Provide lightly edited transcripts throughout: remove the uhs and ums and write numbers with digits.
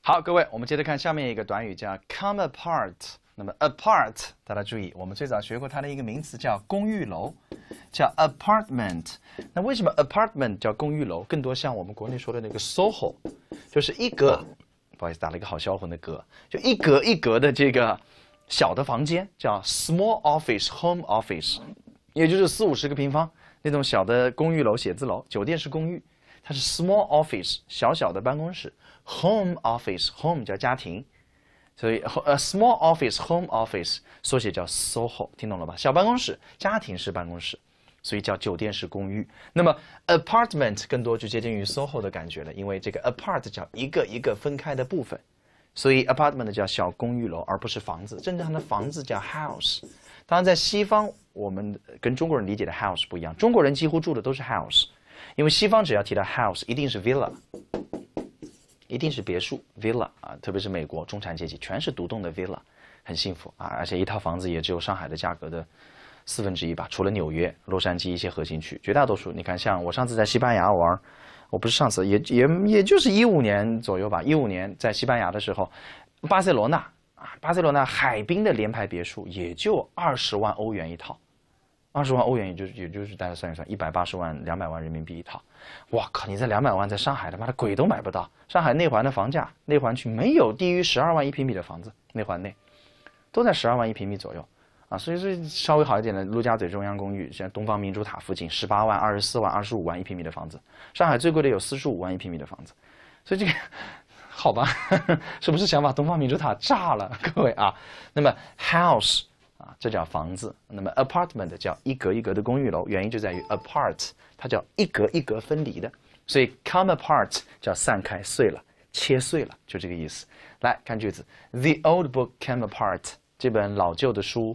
好，各位，我们接着看下面一个短语，叫 come apart。那么 apart， 大家注意，我们最早学过它的一个名词叫公寓楼，叫 apartment。那为什么 apartment 叫公寓楼？更多像我们国内说的那个 SOHO， 就是一格，不好意思，打了一个好销魂的格，就一格一格的这个小的房间，叫 small office、home office， 也就是40-50个平方那种小的公寓楼、写字楼、酒店式公寓，它是 small office 小小的办公室 ，home office，home 叫家庭。所以small office、home office 缩写叫 SOHO， 听懂了吧？小办公室、家庭式办公室，所以叫酒店式公寓。那么 apartment 更多就接近于 SOHO 的感觉了，因为这个 apart 叫一个一个分开的部分，所以 apartment 叫小公寓楼，而不是房子。真正的房子叫 house。当然，在西方我们跟中国人理解的 house 不一样，中国人几乎住的都是 house， 因为西方只要提到 house， 一定是 villa。一定是别墅 villa 啊，特别是美国中产阶级全是独栋的 villa， 很幸福啊，而且一套房子也只有上海的价格的1/4吧，除了纽约、洛杉矶一些核心区，绝大多数你看，像我上次在西班牙玩，我不是上次，也就是15年左右吧，15年在西班牙的时候，巴塞罗那海滨的联排别墅也就20万欧元一套。20万欧元也就是大家算一算，180万、200万人民币一套。哇靠！你在200万在上海他妈的鬼都买不到。上海内环的房价，内环区没有低于12万1平米的房子，内环内都在12万1平米左右啊。所以稍微好一点的陆家嘴中央公寓，像东方明珠塔附近18万、24万、25万1平米的房子。上海最贵的有45万1平米的房子。所以这个好吧，是不是想把东方明珠塔炸了，各位啊？那么 house。这叫房子，那么 apartment 叫一格一格的公寓楼，原因就在于 apart， 它叫一格一格分离的，所以 come apart 叫散开、碎了、切碎了，就这个意思。来看句子 ，The old book came apart， 这本老旧的书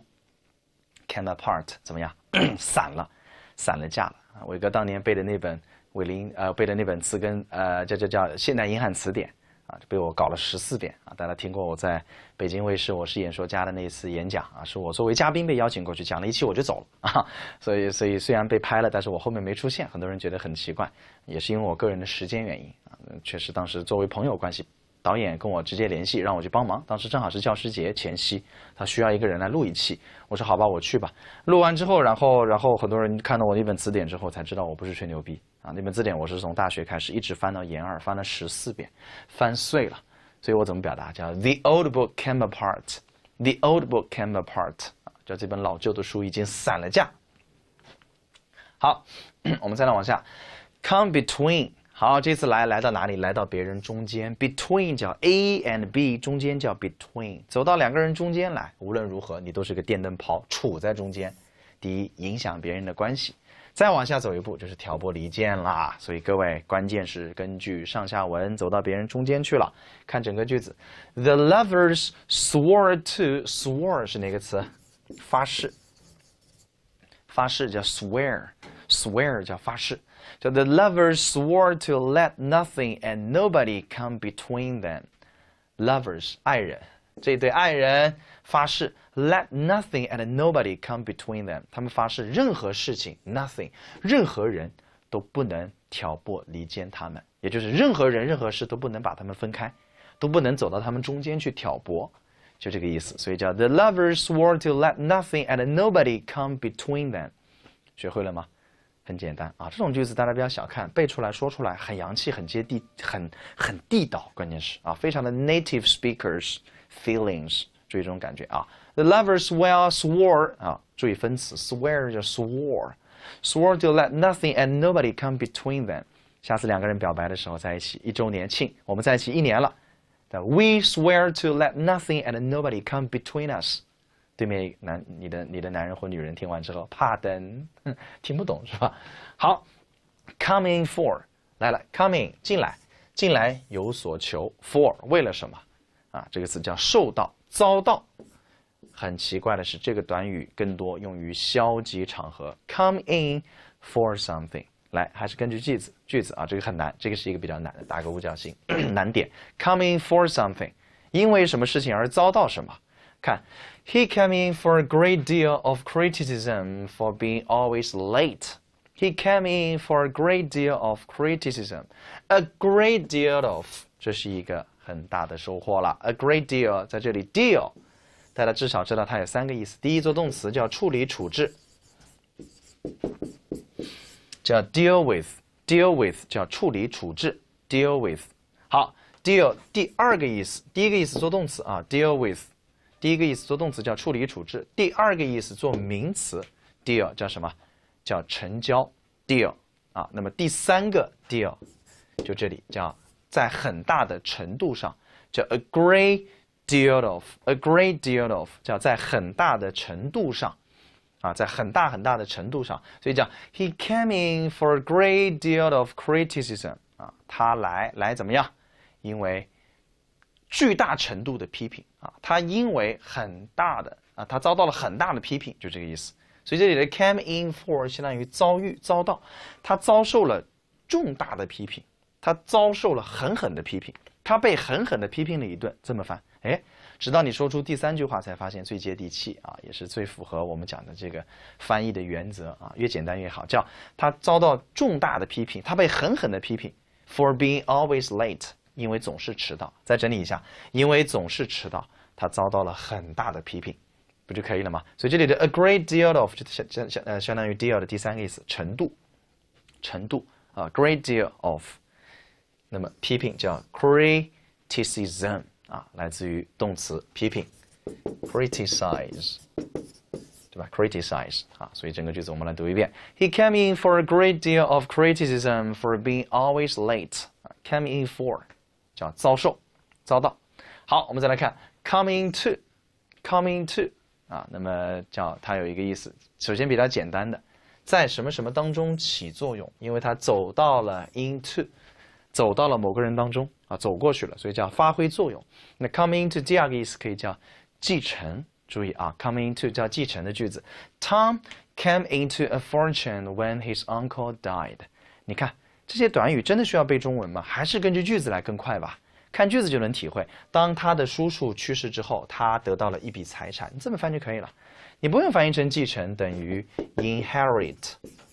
came apart 怎么样？散了架了。伟哥当年背的那本背的那本词根叫现代英汉词典。啊，被我搞了14遍啊！大家听过我在北京卫视《我是演说家》的那一次演讲啊，是我作为嘉宾被邀请过去讲了1期我就走了啊，所以虽然被拍了，但是我后面没出现，很多人觉得很奇怪，也是因为我个人的时间原因啊。确实当时作为朋友关系，导演跟我直接联系让我去帮忙，当时正好是教师节前夕，他需要一个人来录1期，我说好吧，我去吧。录完之后，然后很多人看到我那本词典之后才知道我不是吹牛逼。啊，那本字典我是从大学开始一直翻到研2，翻了14遍，翻碎了。所以我怎么表达？叫 The old book came apart， The old book came apart， 叫这本老旧的书已经散了架。好，我们再来往下 ，come between。好，这次来到哪里？来到别人中间 ，between 叫 A and B， 中间叫 between， 走到2个人中间来，无论如何你都是个电灯泡，处在中间。第一，影响别人的关系。再往下走一步就是挑拨离间啦，所以各位关键是根据上下文走到别人中间去了。看整个句子 ，The lovers swore 是哪个词？发誓，发誓叫 swear 叫发誓，叫 The lovers swore to let nothing and nobody come between them。lovers 爱人，这对爱人发誓 let nothing and nobody come between them， 他们发誓任何事情 nothing， 任何人都不能挑拨离间他们，也就是任何人任何事都不能把他们分开，都不能走到他们中间去挑拨，就这个意思。所以叫 The lovers swore to let nothing and nobody come between them。 学会了吗？很简单啊，这种句子大家不要小看，背出来说出来很洋气，很接地，很地道，关键是啊，非常的 native speakers feelings， 注意这种感觉啊。The lovers swore 啊，注意分词 ，swear 叫 swore to let nothing and nobody come between them。下次2个人表白的时候在一起，1周年庆，我们在一起1年了。We swear to let nothing and nobody come between us。对面你的男人或女人听完之后，怕等，听不懂是吧？好 ，coming for 来了 ，coming 进来有所求 ，for 为了什么？啊，这个词叫受到、遭到。很奇怪的是，这个短语更多用于消极场合 ，come in for something。来，还是根据句子啊，这个很难，这个是一个比较难的，打个五角星，难点。come in for something， 因为什么事情而遭到什么？看 ，He came in for a great deal of criticism for being always late. He came in for a great deal of criticism. A great deal of 这是一个很大的收获了。A great deal 在这里 deal， 大家至少知道它有3个意思。第一，做动词叫处理处置，叫 deal with。deal with 叫处理处置 ，deal with。好 ，deal 第2个意思，第一个意思做动词啊 ，deal with。第一个意思做动词叫处理处置，第2个意思做名词 ，deal 叫什么？叫成交 ，deal 啊。那么第3个 deal 就这里叫在很大的程度上，叫 a great deal of，a great deal of 叫在很大的程度上。啊，在很大的程度上，所以讲 he came in for a great deal of criticism 啊，他来怎么样？因为巨大程度的批评啊，他因为很大的啊，他遭到了很大的批评，就这个意思。所以这里的 came in for 相当于遭到，他遭受了重大的批评，他遭受了狠狠的批评，他被狠狠的批评了一顿。这么翻，哎。直到你说出第3句话，才发现最接地气啊，也是最符合我们讲的这个翻译的原则啊，越简单越好。叫他遭到重大的批评，他被狠狠的批评 ，for being always late， 因为总是迟到。再整理一下，因为总是迟到，他遭到了很大的批评，不就可以了吗？所以这里的 a great deal of 就相当于 deal 的第3个意思，程度啊 ，great deal of。那么批评叫 criticism。啊，来自于动词批评 ，criticize， 对吧 ？criticize 啊，所以整个句子我们来读一遍。He came in for a great deal of criticism for being always late. Came in for 叫遭到。好，我们再来看 coming to 啊，那么叫它有一个意思，首先比较简单的，在什么什么当中起作用，因为它走到了 into。走到了某个人当中啊，走过去了，所以叫发挥作用。那 come into 第2个意思可以叫继承，注意啊 ，come into 叫继承的句子。Tom came into a fortune when his uncle died。你看这些短语真的需要背中文吗？还是根据句子来更快吧？看句子就能体会。当他的叔叔去世之后，他得到了一笔财产，你这么翻就可以了。你不用翻译成继承等于 inherit。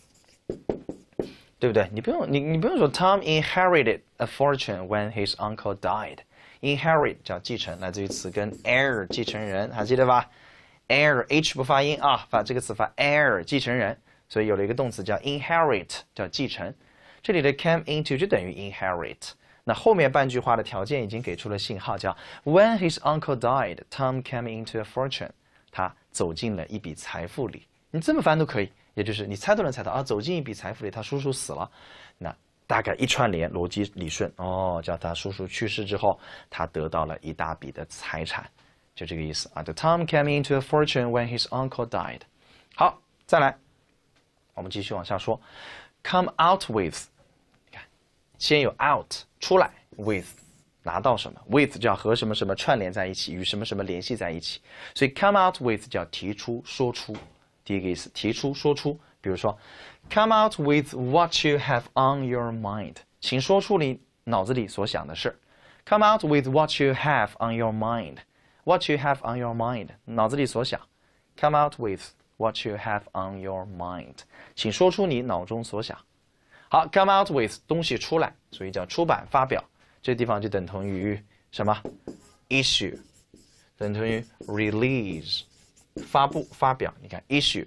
对不对？你不用说 Tom inherited a fortune when his uncle died。Inherit 叫继承，来自于词根 heir 继承人，还记得吧 ？heir h 不发音啊，把这个词发 heir 继承人，所以有了一个动词叫 inherit 叫继承。这里的 came into 就等于 inherit。那后面半句话的条件已经给出了信号，叫 When his uncle died, Tom came into a fortune。他走进了一笔财富里。你这么翻都可以。也就是你猜都能猜到啊，走进一笔财富里，他叔叔死了，那大概一串联，逻辑理顺哦，叫他叔叔去世之后，他得到了一大笔的财产，就这个意思啊。The Tom came into a fortune when his uncle died。好，再来，我们继续往下说 ，come out with， 你看，先有 out 出来 with。拿到什么 with 叫和什么什么串联在一起，与什么什么联系在一起，所以 come out with 叫提出说出。第一个意思，提出说出，比如说 ，come out with what you have on your mind， 请说出你脑子里所想的事。come out with what you have on your mind，what you have on your mind， 脑子里所想。come out with what you have on your mind， 请说出你脑中所想。好 ，come out with 东西出来，所以叫出版发表，这地方就等同于什么 ？issue， 等同于 release。发布、发表，你看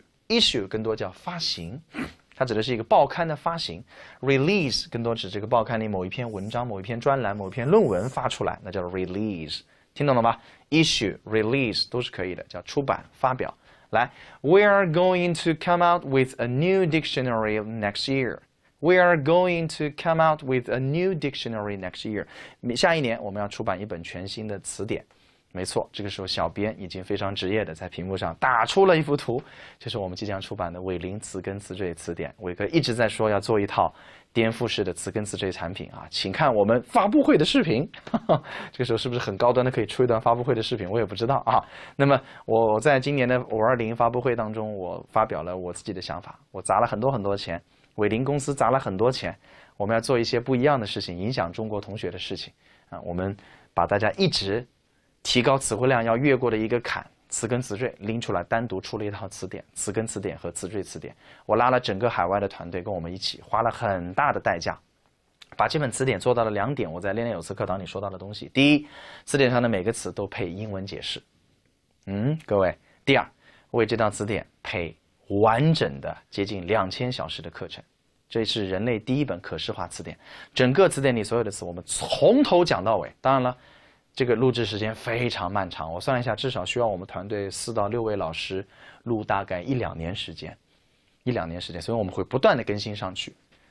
issue 更多叫发行，它指的是一个报刊的发行 ；release 更多指这个报刊里某一篇文章、某一篇专栏、某一篇论文发出来，那叫 release。听懂了吗 ？issue、release 都是可以的，叫出版、发表。来 ，We are going to come out with a new dictionary next year. We are going to come out with a new dictionary next year. 下一年我们要出版一本全新的词典。没错，这个时候小编已经非常职业的在屏幕上打出了一幅图，就是我们即将出版的韦林词根词缀词典。伟哥一直在说要做一套颠覆式的词根词缀产品啊，请看我们发布会的视频。这个时候是不是很高端的可以出一段发布会的视频？我也不知道啊。那么我在今年的520发布会当中，我发表了我自己的想法，我砸了很多钱，韦林公司砸了很多钱，我们要做一些不一样的事情，影响中国同学的事情啊。我们把大家一直提高词汇量要越过的一个坎，词根词缀拎出来，单独出了一套词典，词根词典和词缀词典。我拉了整个海外的团队跟我们一起，花了很大的代价， 把这本词典做到了2点，我在练练有词课堂里说到的东西。第一，词典上的每个词都配英文解释。各位。第二，为这套词典配完整的接近2000小时的课程。这是人类第一本可视化词典，整个词典里所有的词我们从头讲到尾。当然了，这个录制时间非常漫长，我算了一下，至少需要我们团队4到6位老师录大概1、2年时间，1、2年时间，所以我们会不断的更新上去，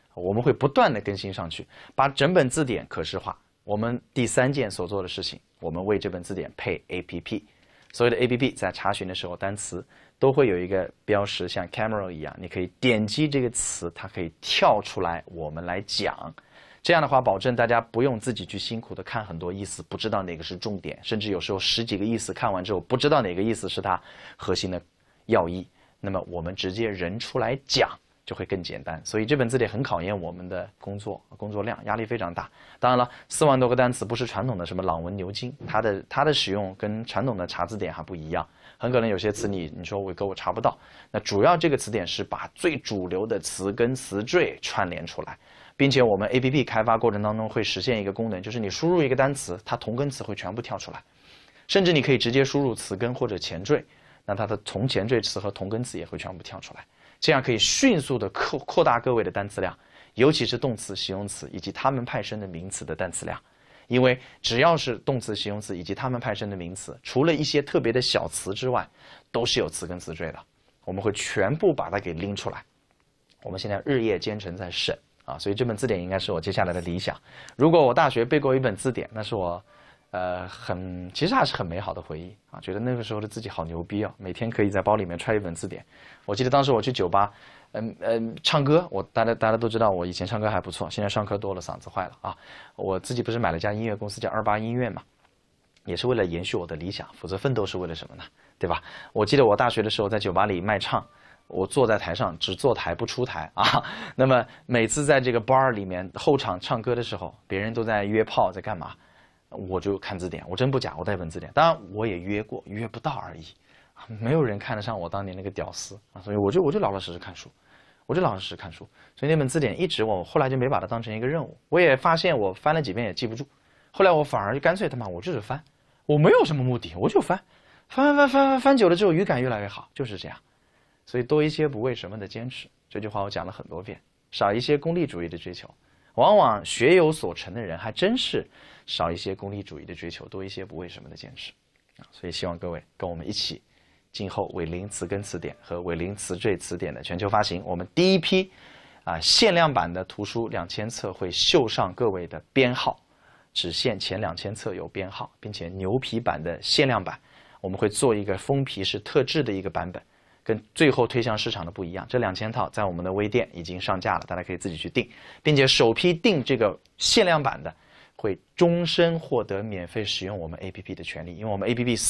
把整本字典可视化。我们第3件所做的事情，我们为这本字典配 APP。所有的 APP 在查询的时候，单词都会有一个标识，像 camera 一样，你可以点击这个词，它可以跳出来，我们来讲。这样的话，保证大家不用自己去辛苦的看很多意思，不知道哪个是重点，甚至有时候10几个意思看完之后，不知道哪个意思是它核心的要义。那么我们直接人出来讲，就会更简单。所以这本字典很考验我们的工作量，压力非常大。当然了，4万多个单词不是传统的什么朗文牛津，它的使用跟传统的查字典还不一样。很可能有些词你说伟哥我查不到，那主要这个词典是把最主流的词根词缀串联出来，并且我们 APP 开发过程当中会实现一个功能，就是你输入一个单词，它同根词会全部跳出来，甚至你可以直接输入词根或者前缀，那它的同前缀词和同根词也会全部跳出来。这样可以迅速的扩大各位的单词量，尤其是动词、形容词以及它们派生的名词的单词量。因为只要是动词、形容词以及它们派生的名词，除了一些特别的小词之外，都是有词根词缀的。我们会全部把它给拎出来。我们现在日夜兼程在审啊，所以这本字典应该是我接下来的理想。如果我大学背过一本字典，那是我其实还是很美好的回忆啊，觉得那个时候的自己好牛逼啊，每天可以在包里面揣一本字典。我记得当时我去酒吧，唱歌，大家都知道我以前唱歌还不错，现在上课多了嗓子坏了啊。我自己不是买了家音乐公司叫28音乐嘛，也是为了延续我的理想，否则奋斗是为了什么呢？对吧？我记得我大学的时候在酒吧里卖唱，我坐在台上只坐台不出台啊。那么每次在这个 bar 里面后场唱歌的时候，别人都在约炮在干嘛？我就看字典，我真不假，我带本字典。当然我也约过，约不到而已，没有人看得上我当年那个屌丝啊，所以我就老老实实看书，所以那本字典一直我后来就没把它当成一个任务。我也发现我翻了几遍也记不住，后来我反而就干脆他妈我就是翻，我没有什么目的，我就翻久了之后语感越来越好，就是这样。所以多一些不为什么的坚持，这句话我讲了很多遍，少一些功利主义的追求。往往学有所成的人还真是少一些功利主义的追求，多一些不为什么的坚持啊！所以希望各位跟我们一起，今后韦林词根词典和韦林词缀词典的全球发行，我们第一批限量版的图书2000册会绣上各位的编号，只限前2000册有编号，并且牛皮版的限量版，我们会做一个封皮是特制的一个版本。跟最后推向市场的不一样，这2000套在我们的微店已经上架了，大家可以自己去订，并且首批订这个限量版的，会终身获得免费使用我们 APP 的权利。因为我们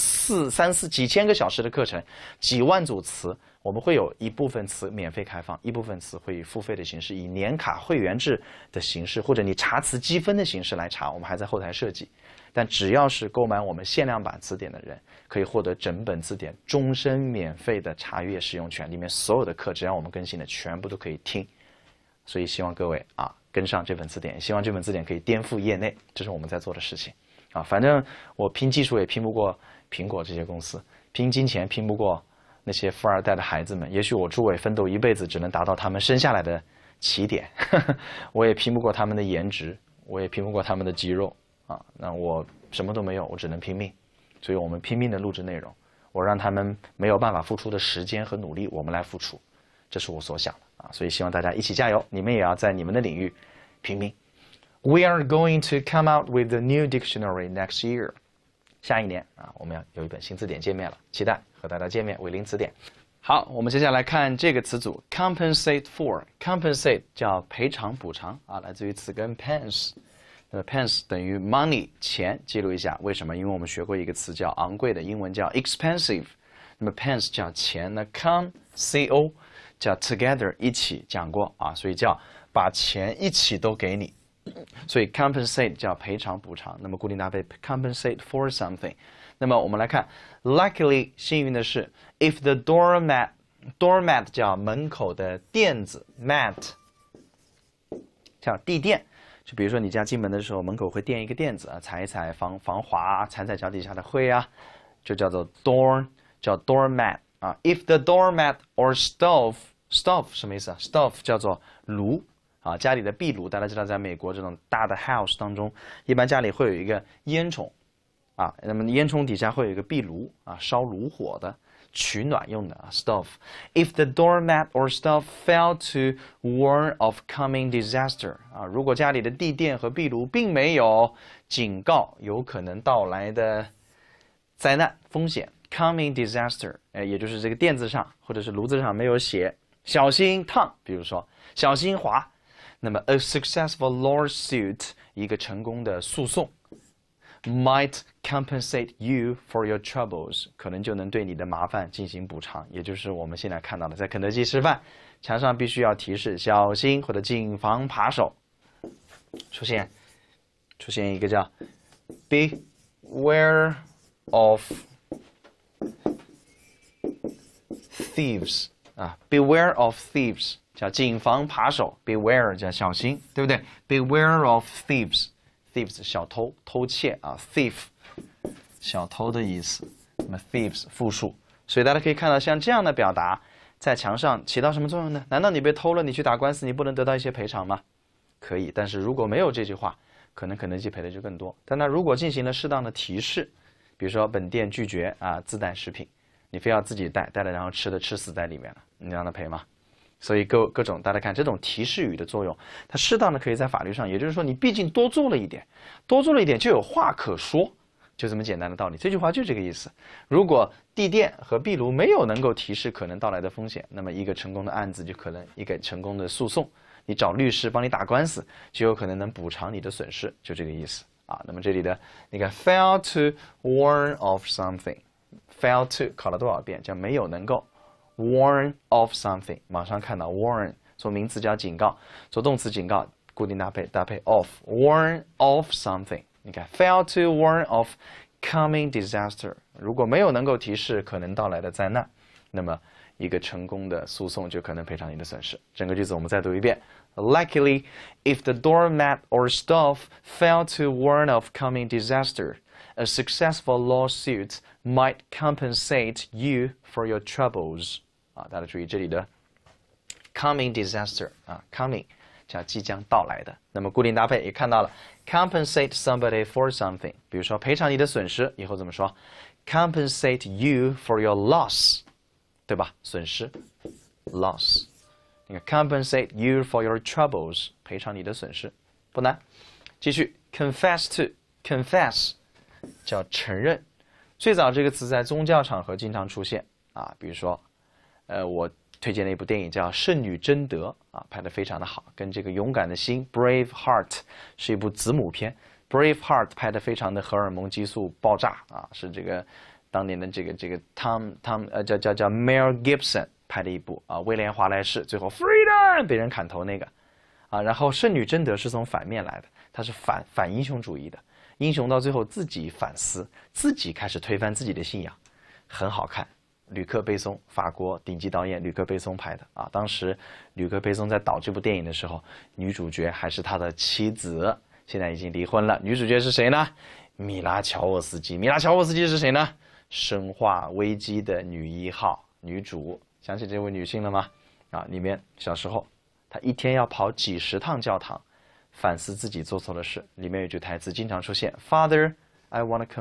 APP 几千个小时的课程，几万组词，我们会有一部分词免费开放，一部分词会以付费的形式，以年卡会员制的形式，或者你查词积分的形式来查，我们还在后台设计。但只要是购买我们限量版词典的人，可以获得整本字典终身免费的查阅使用权，里面所有的课只要我们更新的全部都可以听。所以希望各位跟上这本字典，希望这本字典可以颠覆业内，这是我们在做的事情啊。反正我拼技术也拼不过苹果这些公司，拼金钱拼不过那些富二代的孩子们。也许我诸位奋斗一辈子只能达到他们生下来的起点，我也拼不过他们的颜值，我也拼不过他们的肌肉。那我什么都没有，我只能拼命，所以我们拼命的录制内容，我让他们没有办法付出的时间和努力，我们来付出，这是我所想的所以希望大家一起加油，你们也要在你们的领域拼命。We are going to come out with a new dictionary next year。下一年我们要有一本新字典见面了，期待和大家见面。韦林词典。好，我们接下来看这个词组 compensate for。compensate 叫赔偿补偿来自于词根 pence。那么 pence 等于 money 钱，记录一下为什么？因为我们学过一个词叫昂贵的，英文叫 expensive。那么 pence 叫钱，那 co 叫 together 一起讲过所以叫把钱一起都给你。所以 compensate 叫赔偿补偿。那么固定搭配 compensate for something。那么我们来看 luckily 幸运的是 if the doormat 叫门口的垫子 mat 叫地垫。 就比如说你家进门的时候，门口会垫一个垫子啊，踩一踩防滑，踩踩脚底下的灰啊，就叫做 叫 doormat 啊。If the doormat or stove 什么意思啊 ？stove 叫做炉啊，家里的壁炉，大家知道，在美国这种大的 house 当中，一般家里会有一个烟囱啊，那么烟囱底下会有一个壁炉啊，烧炉火的。取暖用的啊 stove. If the doormat or stove fail to warn of coming disaster 啊，如果家里的地垫和壁炉并没有警告有可能到来的灾难风险 coming disaster， 也就是这个垫子上或者是炉子上没有写小心烫，比如说小心滑，那么 a successful lawsuit 一个成功的诉讼。Might compensate you for your troubles， 可能就能对你的麻烦进行补偿，也就是我们现在看到的，在肯德基吃饭，墙上必须要提示小心或者谨防扒手。出现一个叫 Beware of thieves 啊 ，Beware of thieves 叫谨防扒手 ，Beware 叫小心，对不对 ？Beware of thieves。Thieves 小偷偷窃啊 ，thief 小偷的意思，那么 thieves 复数，所以大家可以看到像这样的表达在墙上起到什么作用呢？难道你被偷了，你去打官司，你不能得到一些赔偿吗？可以，但是如果没有这句话，可能肯德基赔的就更多。但他如果进行了适当的提示，比如说本店拒绝啊自带食品，你非要自己带了，然后吃死在里面了，你让他赔吗？所以各种大家看这种提示语的作用，它适当的可以在法律上，也就是说你毕竟多做了一点就有话可说，就这么简单的道理。这句话就这个意思。如果地垫和壁炉没有能够提示可能到来的风险，那么一个成功的案子就可能一个成功的诉讼，你找律师帮你打官司，就有可能能补偿你的损失，就这个意思啊。那么这里的那个 fail to warn of something，fail to 考了多少遍，叫没有能够。warn of something， 马上看到 warn 做名词叫警告，做动词警告固定搭配 of warn of something。你看 fail to warn of coming disaster， 如果没有能够提示可能到来的灾难，那么一个成功的诉讼就可能赔偿你的损失。整个句子我们再读一遍。Luckily, if the doormat or stove fail to warn of coming disaster, a successful lawsuit might compensate you for your troubles。啊，大家注意这里的 coming disaster 啊 ，coming 叫即将到来的。那么固定搭配也看到了 compensate somebody for something， 比如说赔偿你的损失，以后怎么说 ？compensate you for your loss， 对吧？损失 loss。你看 compensate you for your troubles， 赔偿你的损失，不难。继续 confess to confess 叫承认。最早这个词在宗教场合经常出现啊，比如说。我推荐了一部电影叫《圣女贞德》啊，拍得非常的好，跟这个勇敢的心 Brave Heart 是一部子母片 ，Brave Heart 拍得非常的荷尔蒙激素爆炸啊，是这个当年的这个叫 Mel Gibson 拍的一部啊，威廉华莱士最后 Freedom 被人砍头那个啊，然后圣女贞德是从反面来的，它是反英雄主义的，英雄到最后自己反思，自己开始推翻自己的信仰，很好看。吕克·贝松，法国顶级导演吕克·贝松拍的啊。当时吕克·贝松在导这部电影的时候，女主角还是他的妻子，现在已经离婚了。女主角是谁呢？米拉·乔沃斯基。米拉·乔沃斯基是谁呢？生化危机的女一号女主，想起这位女性了吗？啊，里面小时候她一天要跑几十趟教堂，反思自己做错了事。里面有句台词经常出现 ：“Father, I want to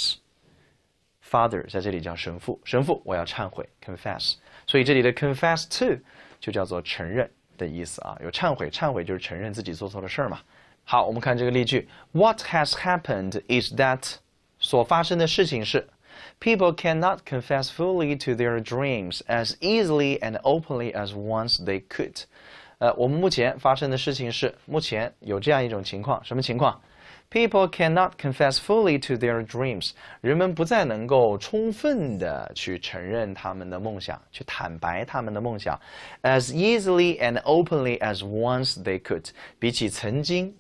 confess。”Father 在这里叫神父，神父我要忏悔 confess， 所以这里的 confess to 就叫做承认的意思啊，有忏悔，忏悔就是承认自己做错了事嘛。好，我们看这个例句 ，What has happened is that 所发生的事情是 people cannot confess fully to their dreams as easily and openly as once they could。我们目前发生的事情是，目前有这样一种情况，什么情况？People cannot confess fully to their dreams。人们不再能够充分的去承认他们的梦想，去坦白他们的梦想 ，as easily and openly as once they could。比起曾经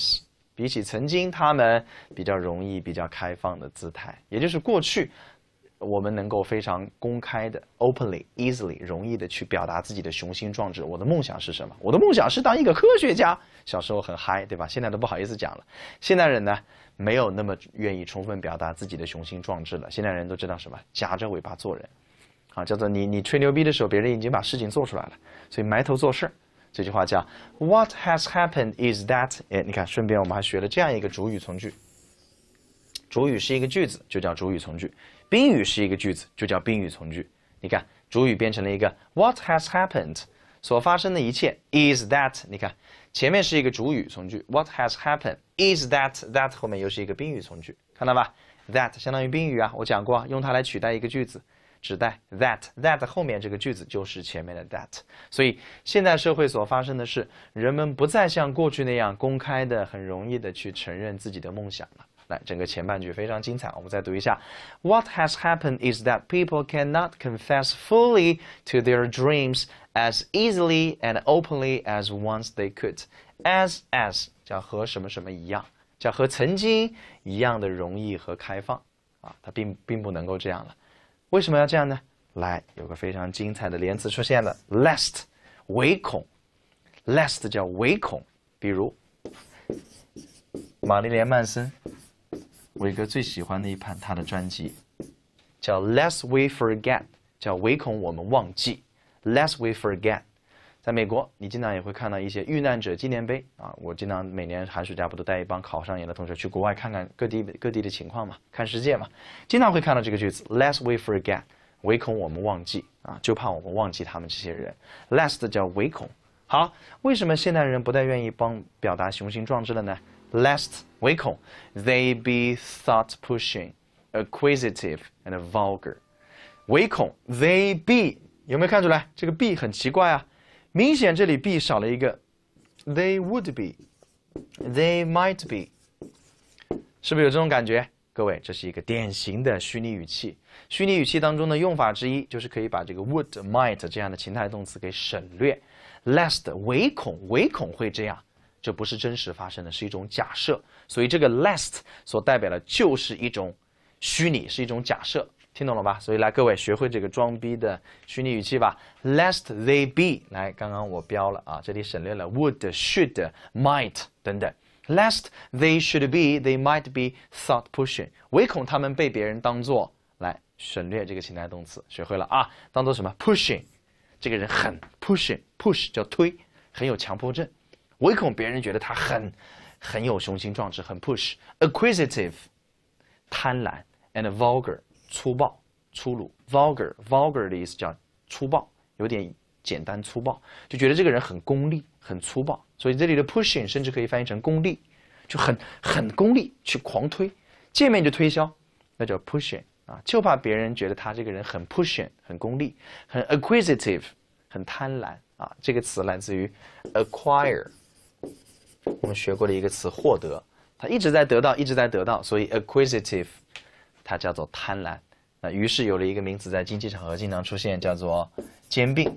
他们比较容易、比较开放的姿态，也就是过去我们能够非常公开的 openly easily 容易的去表达自己的雄心壮志。我的梦想是什么？我的梦想是当一个科学家。小时候很嗨，对吧？现在都不好意思讲了。现代人呢，没有那么愿意充分表达自己的雄心壮志了。现代人都知道什么？夹着尾巴做人，啊，叫做你吹牛逼的时候，别人已经把事情做出来了，所以埋头做事。这句话叫 What has happened is that， 你看，顺便我们还学了这样一个主语从句。主语是一个句子，就叫主语从句；宾语是一个句子，就叫宾语从句。你看，主语变成了一个 What has happened， 所发生的一切 is that。你看，前面是一个主语从句 What has happened is that 后面又是一个宾语从句，看到吧 ？That 相当于宾语啊，我讲过，用它来取代一个句子，指代 that 后面这个句子就是前面的 that。所以现代社会所发生的是，人们不再像过去那样公开的、很容易的去承认自己的梦想了。来，整个前半句非常精彩，我们再读一下。What has happened is that people cannot confess fully to their dreams as easily and openly as once they could. As 叫和什么什么一样，叫和曾经一样的容易和开放啊，它并不能够这样了。为什么要这样呢？来，有个非常精彩的连词出现了 ，lest 唯恐 ，lest 叫唯恐，比如玛丽莲曼森。伟哥最喜欢的一盘他的专辑叫 Lest We Forget， 叫唯恐我们忘记 Lest We Forget。 在美国你经常也会看到一些遇难者纪念碑啊，我经常每年寒暑假不都带一帮考上研的同学去国外看看各地的情况嘛，看世界嘛，经常会看到这个句子 Lest We Forget， 唯恐我们忘记啊，就怕我们忘记他们这些人。 Lest 叫唯恐。好，为什么现代人不太愿意表达雄心壮志了呢？Lest 唯恐 they be thought pushing, acquisitive and vulgar。 唯恐 they be， 有没有看出来这个 be 很奇怪啊？明显这里 be 少了一个 they would be， they might be， 是不是有这种感觉？各位，这是一个典型的虚拟语气。虚拟语气当中的用法之一就是可以把这个 would might 这样的情态动词给省略。Lest 唯恐会这样，这不是真实发生的，是一种假设，所以这个 lest 所代表的就是一种虚拟，是一种假设，听懂了吧？所以来，各位学会这个装逼的虚拟语气吧。Lest they be， 来，刚刚我标了啊，这里省略了 would、should、might 等等。Lest they should be, they might be thought pushing， 唯恐他们被别人当作，来省略这个情态动词，学会了啊？当做什么 ？pushing， 这个人很 push 叫推，很有强迫症。唯恐别人觉得他很有雄心壮志，很 push。acquisitive 贪婪 and vulgar 粗暴粗鲁 vulgar 的意思叫粗暴，有点简单粗暴，就觉得这个人很功利很粗暴，所以这里的 pushing 甚至可以翻译成功利，就很功利去狂推，见面就推销，那叫 pushing 啊，就怕别人觉得他这个人很 pushing 很功利，很 acquisitive 很贪婪啊，这个词来自于 acquire。我们学过的一个词获得，他一直在得到，所以 acquisitive 它叫做贪婪。那于是有了一个名词在经济场合经常出现，叫做兼并。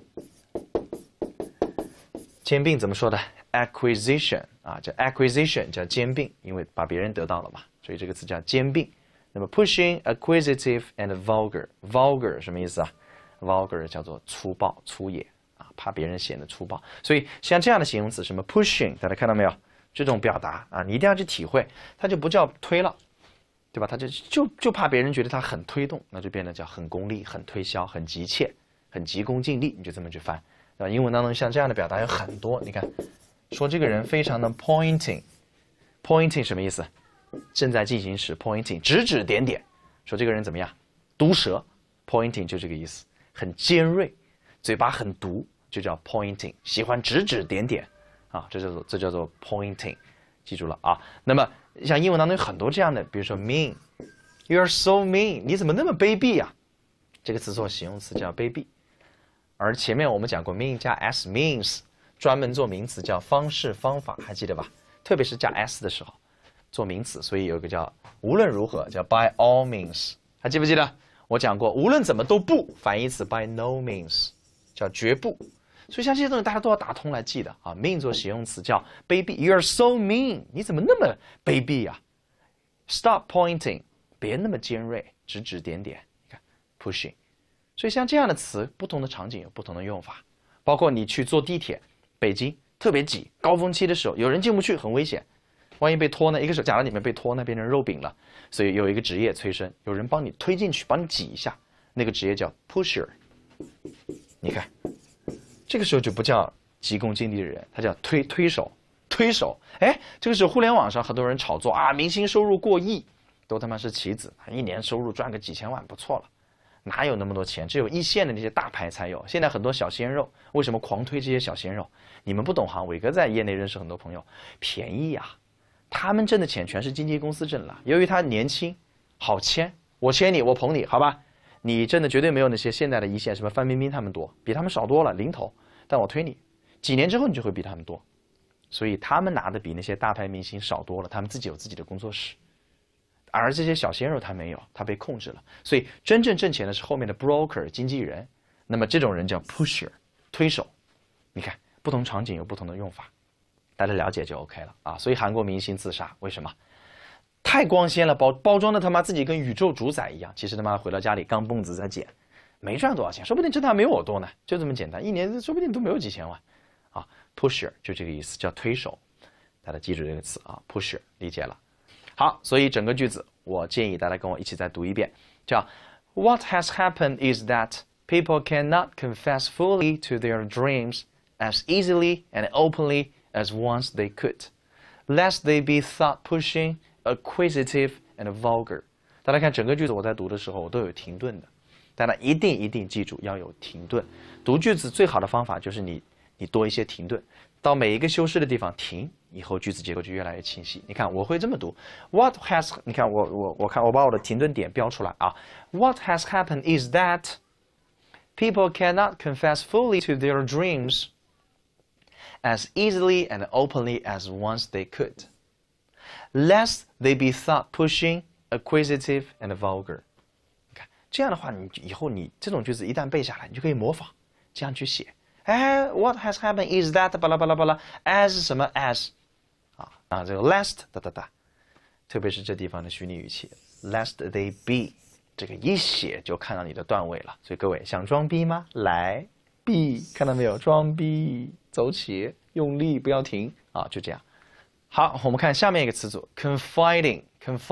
兼并怎么说的 ？acquisition 啊，叫 acquisition 叫兼并，因为把别人得到了嘛，所以这个词叫兼并。那么 pushing, acquisitive and vulgar 什么意思啊 ？vulgar 叫做粗暴粗野。怕别人显得粗暴，所以像这样的形容词，什么 pushing， 大家看到没有？这种表达啊，你一定要去体会，它就不叫推了，对吧？它就怕别人觉得它很推动，那就变得叫很功利、很推销、很急切、很急功近利，你就这么去翻，对吧？英文当中像这样的表达有很多，你看，说这个人非常的 pointing 什么意思？正在进行时 pointing 指点点，说这个人怎么样？毒舌 pointing 就这个意思，很尖锐，嘴巴很毒。就叫 pointing， 喜欢指点点啊，这叫做 pointing， 记住了啊。那么像英文当中有很多这样的，比如说 mean，you are so mean， 你怎么那么卑鄙啊？这个词做形容词叫卑鄙，而前面我们讲过 mean 加 s means， 专门做名词叫方式方法，还记得吧？特别是加 s 的时候做名词，所以有一个叫无论如何叫 by all means， 还记不记得？我讲过无论怎么都不，反义词 by no means 叫绝不。所以像这些东西大家都要打通来记的啊。mean 做形容词叫卑鄙 ，You are so mean， 你怎么那么卑鄙啊 ？Stop pointing， 别那么尖锐，指点点。你看 pushing。所以像这样的词，不同的场景有不同的用法，包括你去坐地铁，北京特别挤，高峰期的时候有人进不去，很危险，万一被拖呢？一个是假如里面被拖呢，变成肉饼了，所以有一个职业催生，有人帮你推进去，帮你挤一下，那个职业叫 pusher。你看，这个时候就不叫急功近利的人，他叫推手。哎，这个时候互联网上很多人炒作啊，明星收入过亿，都他妈是棋子，一年收入赚个几千万不错了。哪有那么多钱？只有一线的那些大牌才有。现在很多小鲜肉，为什么狂推这些小鲜肉？你们不懂行，伟哥在业内认识很多朋友，便宜呀、他们挣的钱全是经纪公司挣了。由于他年轻，好签，我签你，我捧你，好吧？你挣的绝对没有那些现在的一线什么范冰冰他们多，比他们少多了，零头。但我推你，几年之后你就会比他们多。所以他们拿的比那些大牌明星少多了，他们自己有自己的工作室。而这些小鲜肉他没有，他被控制了。所以真正挣钱的是后面的 broker 经纪人。那么这种人叫 pusher 推手。你看不同场景有不同的用法，大家了解就 OK 了啊。所以韩国明星自杀为什么？太光鲜了，包装的他妈自己跟宇宙主宰一样，其实他妈回到家里钢蹦子在捡，没赚多少钱，说不定挣的还没我多呢，就这么简单，一年说不定都没有几千万啊。pusher 就这个意思，叫推手，大家记住这个词啊 ，pusher 理解了。好，所以整个句子我建议大家跟我一起再读一遍，叫 What has happened is that people cannot confess fully to their dreams as easily and openly as once they could, lest they be thought pushing, acquisitive, and vulgar. 大家看整个句子我在读的时候我都有停顿的，大家一定记住要有停顿。读句子最好的方法就是你多一些停顿，到每一个修饰的地方停，以后句子结构就越来越清晰。你看我会这么读 ，What has 你看我看我把我的停顿点标出来啊。What has happened is that people cannot confess fully to their dreams as easily and openly as once they could, lest they be thought pushing, acquisitive, and vulgar. 你看这样的话，你以后你这种句子一旦背下来，你就可以模仿这样去写。哎 ，What has happened is that 巴拉巴拉巴拉 as 什么 as 这个 lest 特别是这地方的虚拟语气 lest they be 这个一写就看到你的段位了。所以各位想装逼吗？来 be 看到没有？装逼走起，用力不要停啊，就这样。好，我们看下面一个词组 confide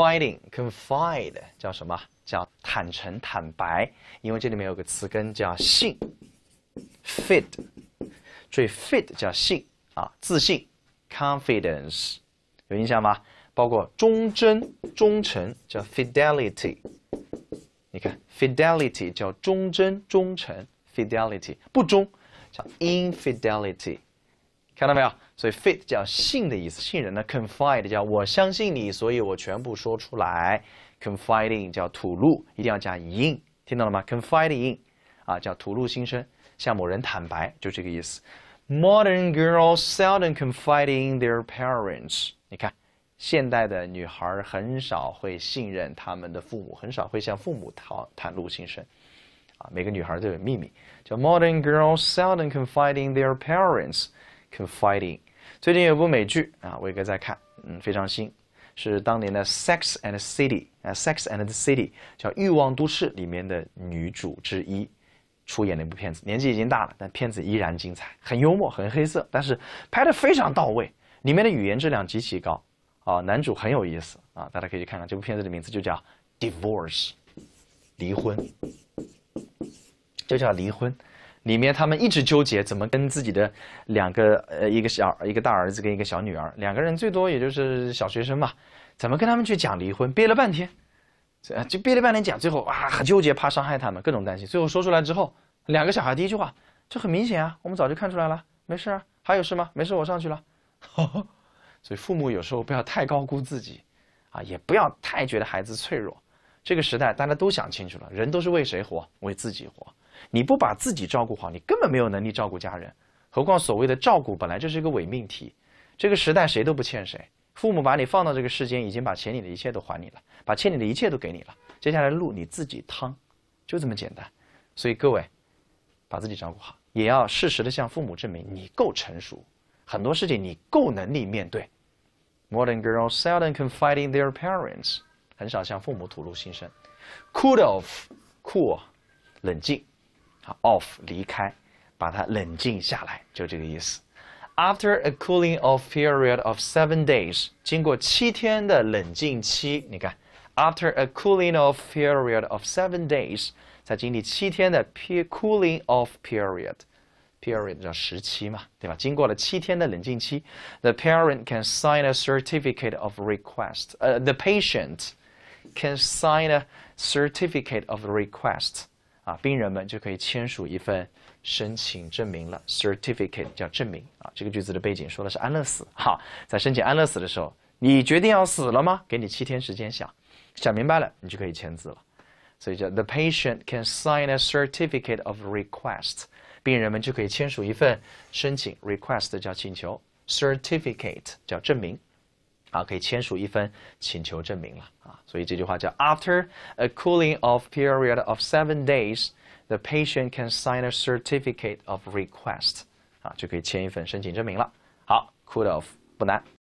叫什么？叫坦诚坦白，因为这里面有个词根叫信。fit 所以 fit 叫信啊，自信 confidence 有印象吗？包括忠贞忠诚叫 fidelity， 你看 fidelity 叫忠贞忠诚 fidelity 不忠叫 infidelity， 看到没有？所以 fit 叫信的意思，信人呢 confide 叫我相信你，所以我全部说出来 confiding 叫吐露，一定要加 in， 听到了吗？ confiding in 叫吐露心声，向某人坦白，就这个意思。Modern girls seldom confide in their parents。你看，现代的女孩很少会信任他们的父母，很少会向父母袒露心声。每个女孩都有秘密，叫 Modern girls seldom confide in their parents。confiding。最近有部美剧伟哥在看，非常新，是当年的 Sex and the City，Sex and the City 叫《欲望都市》里面的女主之一。出演的一部片子，年纪已经大了，但片子依然精彩，很幽默，很黑色，但是拍得非常到位，里面的语言质量极其高男主很有意思大家可以去看看这部片子的名字就叫 Divorce， 离婚，就叫离婚。里面他们一直纠结怎么跟自己的两个一个大儿子跟一个小女儿，两个人最多也就是小学生嘛，怎么跟他们去讲离婚，憋了半天。就憋了半天讲，最后很纠结，怕伤害他们，各种担心。最后说出来之后，两个小孩第一句话，这很明显啊，我们早就看出来了，没事啊，还有事吗？没事，我上去了。所以父母有时候不要太高估自己也不要太觉得孩子脆弱。这个时代大家都想清楚了，人都是为谁活？为自己活。你不把自己照顾好，你根本没有能力照顾家人。何况所谓的照顾本来就是一个伪命题。这个时代谁都不欠谁。父母把你放到这个世间，已经把欠你的一切都还你了，把欠你的一切都给你了，接下来的路你自己趟，就这么简单。所以各位，把自己照顾好，也要适时的向父母证明你够成熟，很多事情你够能力面对。Modern girls seldom confide in their parents， 很少向父母吐露心声。Cool off， 酷冷静，啊 off 离开，把它冷静下来，就这个意思。After a cooling off period of 7 days， 经过7天的冷静期，你看 ，After a cooling off period of 7 days， 在经历7天的 cooling off period 叫时期嘛，对吧？经过了7天的冷静期 ，the parent can sign a certificate of request。the patient can sign a certificate of request。啊，病人们就可以签署一份申请证明了 ，certificate 叫证明啊。这个句子的背景说的是安乐死。好，在申请安乐死的时候，你决定要死了吗？给你7天时间想，想明白了，你就可以签字了。所以叫 the patient can sign a certificate of request， 病人们就可以签署一份申请 request 叫请求 ，certificate 叫证明。啊，可以签署一份请求证明了啊，所以这句话叫 After a cooling off period of 7 days, the patient can sign a certificate of request。啊，就可以签一份申请证明了。好 ，cool off 不难。